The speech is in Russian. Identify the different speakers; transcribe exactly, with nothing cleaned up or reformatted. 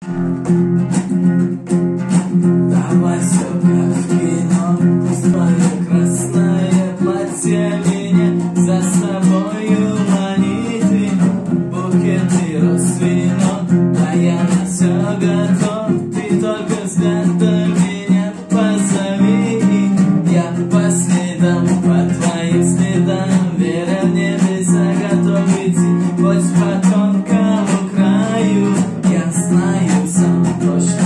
Speaker 1: Давай все как в кино, твое красное платье меня за собою манит, букет и роз вино, а я на все готов, ты только взгляд до меня позови, я по следам, по твоим следам, веря в небеса, готов идти, хоть по тонкому краю, я знаю сам точно.